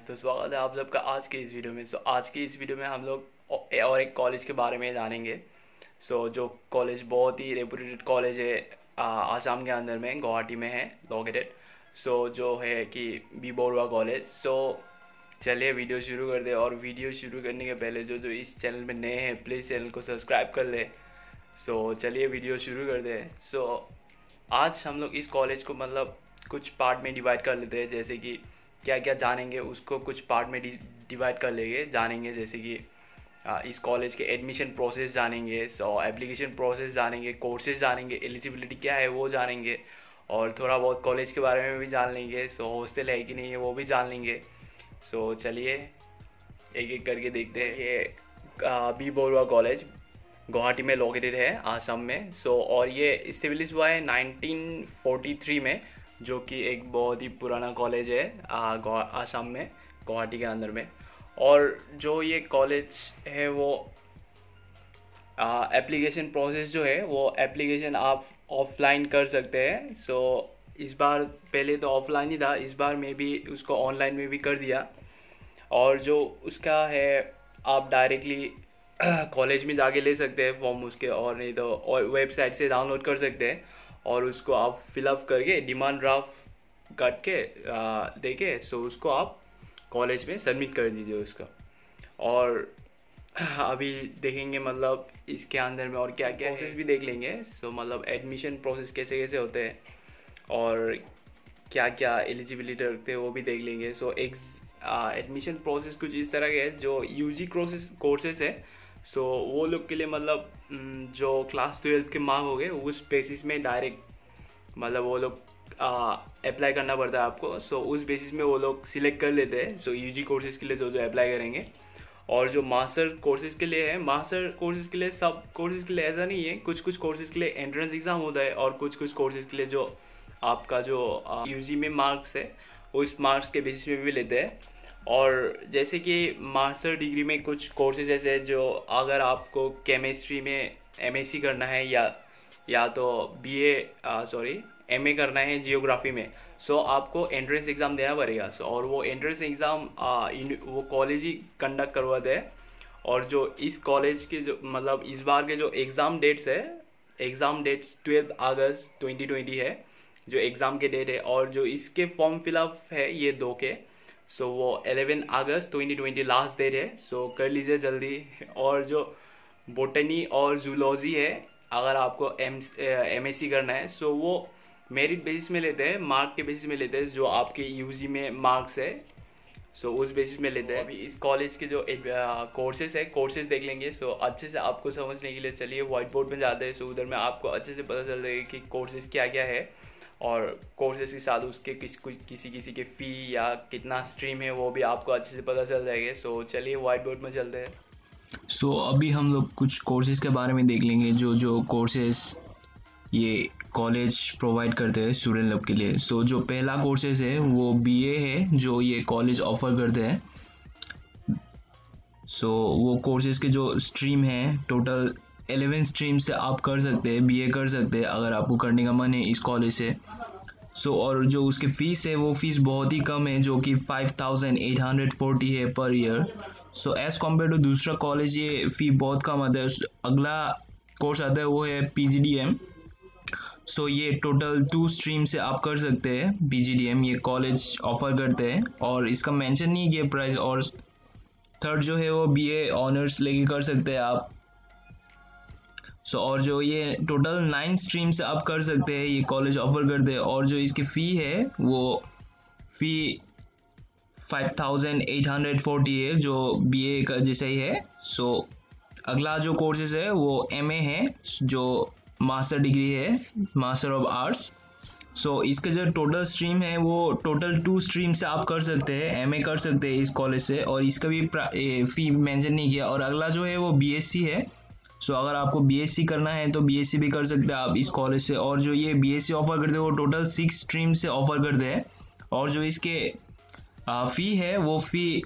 तो स्वागत है आप सबका आज के इस वीडियो में। आज की इस वीडियो में हम लोग और एक कॉलेज के बारे में जानेंगे। जो कॉलेज बहुत ही रेपुटेड कॉलेज है, आसाम के अंदर में गुवाहाटी में है लोकेटेड। जो है कि बी बोरुआ कॉलेज। चलिए वीडियो शुरू कर दे। और वीडियो शुरू करने के पहले जो जो इस चैनल में नए हैं प्लीज़ चैनल को सब्सक्राइब कर ले। चलिए वीडियो शुरू कर दे। आज हम लोग इस कॉलेज को मतलब कुछ पार्ट में डिवाइड कर लेते हैं, जैसे कि क्या क्या जानेंगे उसको कुछ पार्ट में डिवाइड कर लेंगे जानेंगे। जैसे कि इस कॉलेज के एडमिशन प्रोसेस जानेंगे, एप्लीकेशन प्रोसेस जानेंगे, कोर्सेज जानेंगे, एलिजिबिलिटी क्या है वो जानेंगे, और थोड़ा बहुत कॉलेज के बारे में भी जान लेंगे। हॉस्टल है कि नहीं है वो भी जान लेंगे। चलिए एक एक करके देखते हैं। ये बी बोरुआ कॉलेज गुवाहाटी में लोकेटेड है आसाम में। और ये इस्टेब्लिश हुआ है 1943 में, जो कि एक बहुत ही पुराना कॉलेज है आसाम में गुवाहाटी के अंदर में। और जो ये कॉलेज है वो एप्लीकेशन प्रोसेस जो है वो एप्लीकेशन आप ऑफलाइन कर सकते हैं। इस बार पहले तो ऑफलाइन ही था, इस बार में भी उसको ऑनलाइन में भी कर दिया। और जो उसका है आप डायरेक्टली कॉलेज में जाके ले सकते हैं फॉर्म उसके, और नहीं तो वेबसाइट से डाउनलोड कर सकते हैं और उसको आप फिलअप करके डिमांड ड्राफ्ट काट के देके उसको आप कॉलेज में सबमिट कर दीजिए उसका। और अभी देखेंगे मतलब इसके अंदर में और क्या क्या प्रोसेस भी देख लेंगे। मतलब एडमिशन प्रोसेस कैसे कैसे होते हैं और क्या क्या एलिजिबिलिटी रखते हैं वो भी देख लेंगे। एडमिशन प्रोसेस कुछ इस तरह के है। जो यूजी कोर्सेस है वो लोग के लिए मतलब जो क्लास 12 के मार्क हो गए उस बेसिस में डायरेक्ट मतलब वो लोग अप्लाई करना पड़ता है आपको। उस बेसिस में वो लोग सिलेक्ट कर लेते हैं यूजी कोर्सेज के लिए जो अप्लाई करेंगे। और जो मास्टर कोर्सेज के लिए है, मास्टर कोर्सेज के लिए सब कोर्सेज के लिए ऐसा नहीं है, कुछ कुछ कोर्सेज के लिए एंट्रेंस एग्जाम होता है और कुछ कुछ कोर्सेज के लिए जो आपका जो यूजी में मार्क्स है उस मार्क्स के बेसिस में भी लेते हैं। और जैसे कि मास्टर डिग्री में कुछ कोर्सेज ऐसे हैं जो अगर आपको केमिस्ट्री में एमएससी करना है या तो एमए करना है जियोग्राफी में, आपको एंट्रेंस एग्ज़ाम देना पड़ेगा। और वो एंट्रेंस एग्ज़ाम वो कॉलेज ही कंडक्ट करवाते हैं। और जो इस कॉलेज के जो मतलब इस बार के जो एग्ज़ाम डेट्स है, एग्ज़ाम डेट्स 12 अगस्त 2020 है जो एग्ज़ाम के डेट है। और जो इसके फॉर्म फिलअप है ये 2 के, वो 11 अगस्त 2020 लास्ट डेट है। कर लीजिए जल्दी। और जो बोटनी और जूलॉजी है अगर आपको एमएससी करना है वो मेरिट बेसिस में लेते हैं, मार्क के बेसिस में लेते हैं, जो आपके यूजी में मार्क्स है उस बेसिस में लेते हैं। अभी इस कॉलेज के जो कोर्सेज है कोर्सेज देख लेंगे। अच्छे से आपको समझने के लिए चलिए व्हाइट बोर्ड में जाते हैं। उधर में आपको अच्छे से पता चल जाएगा कि कोर्सेज क्या क्या है और कोर्सेज के साथ उसके किसी के फ़ी या कितना स्ट्रीम है वो भी आपको अच्छे से पता चल जाएगा। चलिए व्हाइट बोर्ड में चलते हैं। अभी हम लोग कुछ कोर्सेज के बारे में देख लेंगे जो कोर्सेज ये कॉलेज प्रोवाइड करते हैं स्टूडेंट लोग के लिए। जो पहला कोर्सेज है वो बीए है जो ये कॉलेज ऑफर करते हैं। वो कोर्सेज के जो स्ट्रीम है टोटल 11 स्ट्रीम से आप कर सकते हैं, बीए कर सकते हैं अगर आपको करने का मन है इस कॉलेज से। और जो उसकी फ़ीस है वो फ़ीस बहुत ही कम है जो कि 5840 है per year. As compared to दूसरा कॉलेज ये फ़ी बहुत कम आता है। अगला कोर्स आता है वो है पीजीडीएम। ये टोटल 2 स्ट्रीम से आप कर सकते हैं पीजीडीएम, ये कॉलेज ऑफर करते हैं और इसका मेंशन नहीं किया प्राइस। और थर्ड जो है वो बीए ऑनर्स लेके कर सकते हैं आप। और जो ये टोटल 9 स्ट्रीम से आप कर सकते हैं ये कॉलेज ऑफर करते हैं। और जो इसकी फ़ी है वो फ़ी 5840 है जो बीए का जैसा ही है। अगला जो कोर्सेज है वो एमए है जो मास्टर डिग्री है, मास्टर ऑफ आर्ट्स। इसका जो टोटल स्ट्रीम है वो टोटल 2 स्ट्रीम से आप कर सकते हैं, एमए कर सकते हैं इस कॉलेज से। और इसका भी फ़ी मेंशन नहीं किया। और अगला जो है वो बीएससी है। अगर आपको बीएससी करना है तो बीएससी भी कर सकते हैं आप इस कॉलेज से। और जो ये बीएससी ऑफर करते हैं वो टोटल 6 स्ट्रीम से ऑफर करते हैं। और जो इसके फ़ी है वो फ़ी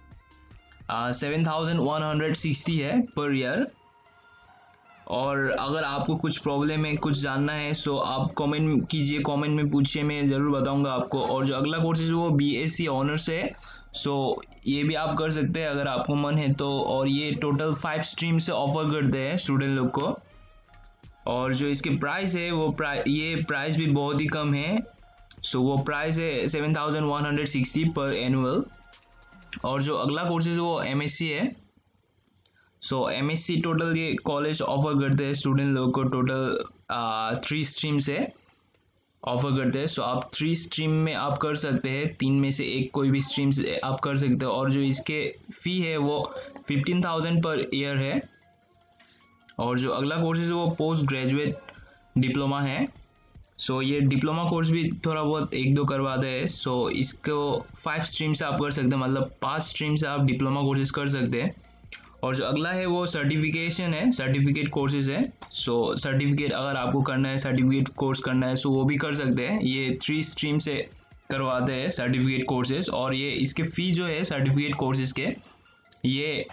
7160 है पर ईयर। और अगर आपको कुछ प्रॉब्लम है, कुछ जानना है आप कमेंट कीजिए, कमेंट में पूछिए, मैं ज़रूर बताऊंगा आपको। और जो अगला कोर्स है वो बीएससी ऑनर्स है। सो ये भी आप कर सकते हैं अगर आपको मन है तो। और ये टोटल 5 स्ट्रीम से ऑफर करते हैं स्टूडेंट लोग को। और जो इसके प्राइस है वो ये प्राइस भी बहुत ही कम है। सो वो प्राइस है 7,160 पर एनुअल। और जो अगला कोर्सेज वो MSc है। सो MSc टोटल ये कॉलेज ऑफर करते हैं स्टूडेंट लोग को टोटल 3 स्ट्रीम से ऑफर करते हैं। सो आप 3 स्ट्रीम में आप कर सकते हैं, 3 में से एक कोई भी स्ट्रीम से आप कर सकते हो। और जो इसके फ़ी है वो 15,000 पर ईयर है। और जो अगला कोर्स है वो पोस्ट ग्रेजुएट डिप्लोमा है। सो ये डिप्लोमा कोर्स भी थोड़ा बहुत 1-2 करवाते हैं। सो इसको 5 स्ट्रीम से आप कर सकते हैं, मतलब 5 स्ट्रीम से आप डिप्लोमा कोर्सेज कर सकते हैं। और जो अगला है वो सर्टिफिकेशन है, सर्टिफिकेट कोर्सेज है। सो सर्टिफिकेट अगर आपको करना है, सर्टिफिकेट कोर्स करना है, सो वो भी कर सकते हैं। ये 3 स्ट्रीम से करवाते हैं सर्टिफिकेट कोर्सेज। और ये इसके फ़ी जो है सर्टिफिकेट कोर्सेज के ये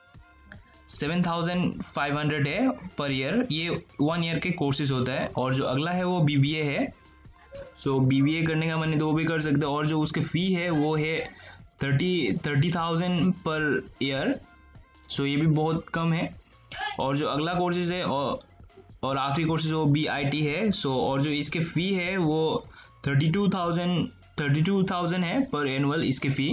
7,500 है पर ईयर। ये 1 ईयर के कोर्सेज होता है। और जो अगला है वो BBA है। सो BBA करने का मन है तो वो भी कर सकते हैं। और जो उसके फ़ी है वो है 30,000 पर ईयर। सो ये भी बहुत कम है। और जो अगला कोर्सेज है और आखिरी कोर्सेज वो BIT है। सो और जो इसके फ़ी है वो 32,000 है पर एनुअल इसके फ़ी।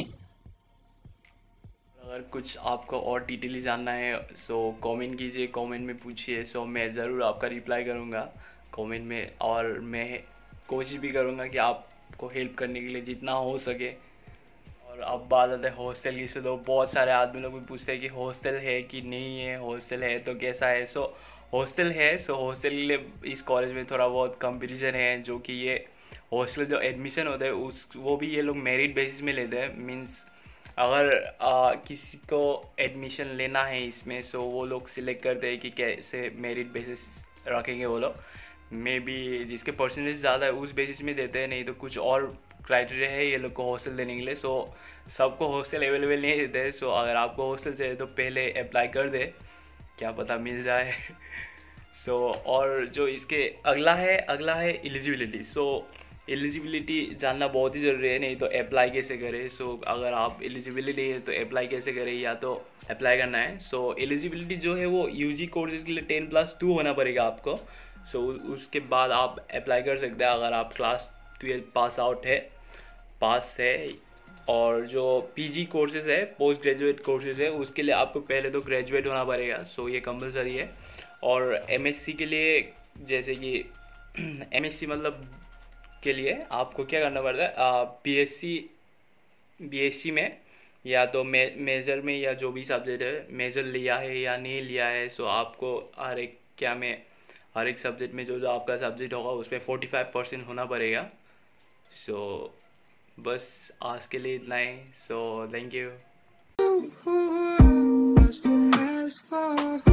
अगर कुछ आपको और डिटेली जानना है सो कमेंट कीजिए, कमेंट में पूछिए। सो मैं ज़रूर आपका रिप्लाई करूँगा कमेंट में। और मैं कोशिश भी करूँगा कि आपको हेल्प करने के लिए जितना हो सके। और अब बात आते है हॉस्टल की। से तो बहुत सारे आदमी लोग भी पूछते हैं कि हॉस्टल है कि नहीं है, हॉस्टल है तो कैसा है। सो हॉस्टल है। सो हॉस्टल के लिए इस कॉलेज में थोड़ा बहुत कंपटीशन है, जो कि ये हॉस्टल जो एडमिशन होता है वो भी ये लोग मेरिट बेसिस में लेते हैं। मीन्स अगर किसी को एडमिशन लेना है इसमें सो वो लोग सिलेक्ट करते हैं कि कैसे मेरिट बेसिस रखेंगे वो लोग। मे बी जिसके परसेंटेज ज़्यादा है उस बेसिस में देते हैं, नहीं तो कुछ और क्राइटेरिया है ये लोग को हॉस्टल देने के लिए। सो सबको हॉस्टल अवेलेबल नहीं देते हैं। सो अगर आपको हॉस्टल चाहिए तो पहले अप्लाई कर दे, क्या पता मिल जाए। सो और जो इसके अगला है एलिजिबिलिटी। सो एलिजिबिलिटी जानना बहुत ही ज़रूरी है, नहीं तो अप्लाई कैसे करें। सो अगर आप एलिजिबिलिटी है तो अप्लाई कैसे करें, या तो अप्लाई करना है। सो एलिजिबिलिटी जो है वो UG कोर्सेज के लिए 10+2 होना पड़ेगा आपको। सो उसके बाद आप अप्लाई कर सकते हैं अगर आप क्लास 12 पास है। और जो PG कोर्सेज है, पोस्ट ग्रेजुएट कोर्सेज है, उसके लिए आपको पहले तो ग्रेजुएट होना पड़ेगा। सो ये कंपलसरी है। और MSc के लिए जैसे कि MSc मतलब के लिए आपको क्या करना पड़ता है, BSc में या तो मेजर में या जो भी सब्जेक्ट है, मेजर लिया है या नहीं लिया है। सो आपको हर एक सब्जेक्ट में जो आपका सब्जेक्ट होगा उसमें 45% होना पड़ेगा। सो बस आज के लिए इतना ही। So thank you.